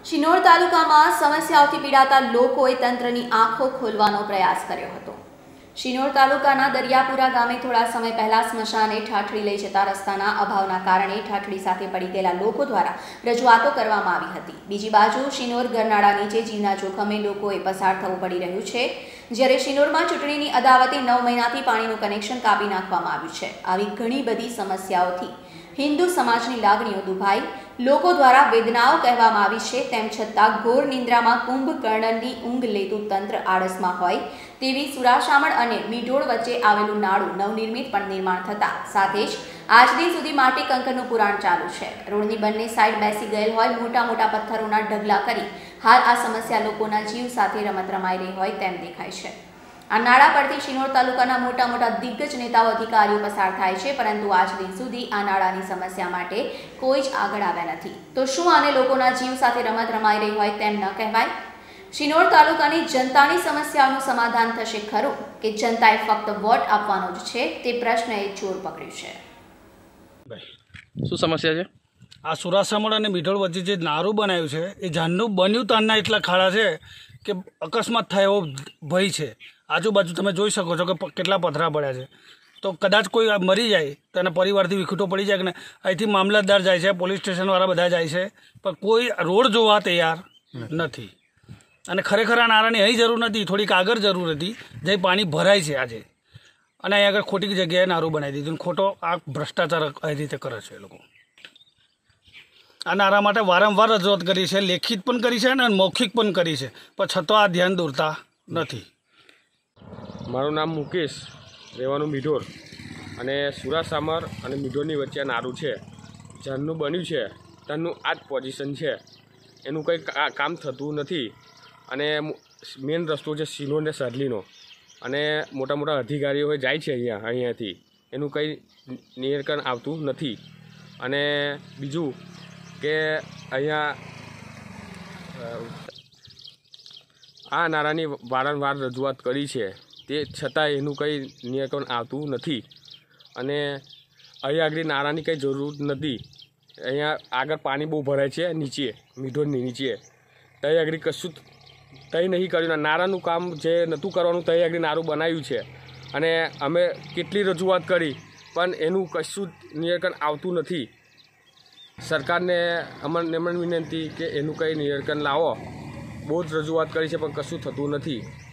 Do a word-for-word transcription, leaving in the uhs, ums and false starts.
શિનોર તાલુકામાં સમસ્યાઓથી પીડાતા લોકોએ તંત્રની આંખો ખોલવાનો પ્રયાસ કર્યો હતો। શિનોર તાલુકાના દરિયાપુરા ગામે થોડા સમય પહેલા સ્મશાને ઠાઠડી લઈ જતા રસ્તાના અભાવના કારણે ઠાઠડી સાથે પડી ગયેલા લોકો દ્વારા રજૂઆતો કરવામાં આવી હતી। બીજી બાજુ શિનોર ગરનાળા નીચે જીવના જોખમે લોકોએ પસાર થવું પડી રહ્યું છે, જ્યારે શિનોરમાં ચૂંટણીની અદાવતે નવ મહિનાથી પાણીનું કનેક્શન કાપી નાખવામાં આવ્યું છે। આવી ઘણી બધી સમસ્યાઓથી हिंदू समाजनी लागणीओ दुभाई लोको द्वारा वेदनाओ कहेवामां आवी छे। तेम छतां घोर निंद्रामां कुंभकर्णनी ऊंघ लेतुं तंत्र आळसमां होय तेवी सुराशामण अने मीढोळ वच्चे आवेलुं नाळुं नवनिर्मित पण निर्माण थता साथे ज आज दिन सुधी माटी कंकरनुं पुराण चालू छे। रोडनी बंने साइड बेसी गयेल होय मोटा मोटा पत्थरोना ढगला करी हाल आ समस्या लोकोना जीव साथे रमत रमाई रही होय तेम देखाय छे। आ नाळा परथी शिनोर तालुकाना मोटा मोटा दिग्गज नेताओ अधिकारीओ पसार थाय छे, परंतु आज दिन सुधी आ नाळानी समस्या माटे कोई ज आगळ आव्या नथी। तो शुं आने लोकोना जीव साथे रमत रमाई रही होय तेम न कहेवाय? शिनोर तालुकानी जनतानी समस्याओनुं समाधान थशे खरुं के जनताए फक्त वोट आपवानो ज छे ते प्रश्नए जोर पकड्युं छे। शुं समस्या छे? आ सुराशामण अने मीढोळ वच्चे जे नाરું बनाव्યું છે એ જાનનું બન્યું તારના એટલા ખાડા છે કે અકસ્માત થાય એવો ભય છે। આજુબાજુ તમે જોઈ શકો છો કે કેટલા પથરા પડ્યા છે, તો કદાચ કોઈ મરી જાય તો એના પરિવારથી વિખૂટો પડી જાય કે અહીંથી મામલતદાર જાય છે, પોલીસ સ્ટેશનવાળા બધા જાય છે, પણ કોઈ રોડ જોવા તૈયાર નથી। અને ખરેખર આ નારાની અહીં જરૂર નથી, થોડીક આગળ જરૂર હતી જે પાણી ભરાય છે આજે, અને અહીં આગળ ખોટી જગ્યાએ નારું બનાવી દીધું। ખોટો આ ભ્રષ્ટાચાર આ રીતે કરે છે એ લોકો। આ નારા માટે વારંવાર રજૂઆત કરી છે, લેખિત પણ કરી છે અને મૌખિક પણ કરી છે, પણ છતાં આ ધ્યાન દોરતા નથી। મારું નામ મુકેશ, રહેવાનું મીઢોર, અને સુરાશામર અને મીઢોરની વચ્ચે નારું છે। જ્યારનું બન્યું છે ત્યારનું આ જ પોઝિશન છે, એનું કંઈ કામ થતું નથી। અને મેન રસ્તો છે શિનોર ને સરલીનો, અને મોટા મોટા અધિકારીઓ જાય છે અહીંયા અહીંયાથી, એનું કંઈ નિરાકરણ આવતું નથી। અને બીજું કે અહીંયા આ નારાની વારંવાર રજૂઆત કરી છે, તે છતાં એનું કંઈ નિરાકરણ આવતું નથી। અને અહીંયા આગળ નારાની કંઈ જરૂર નથી। અહીંયા આગળ પાણી બહુ ભરાય છે નીચે, મીઢોરની નીચે, ત્યાં આગળ કશું કંઈ નહીં કર્યું। નારાનું કામ જે નહોતું કરવાનું ત્યાં આગળ નારું બનાવ્યું છે, અને અમે કેટલી રજૂઆત કરી પણ એનું કશું નિરાકરણ આવતું નથી। સરકારને અમને નમ્ર વિનંતી કે એનું કંઈ નિરાકરણ લાવો। બહુ જ રજૂઆત કરી છે પણ કશું થતું નથી।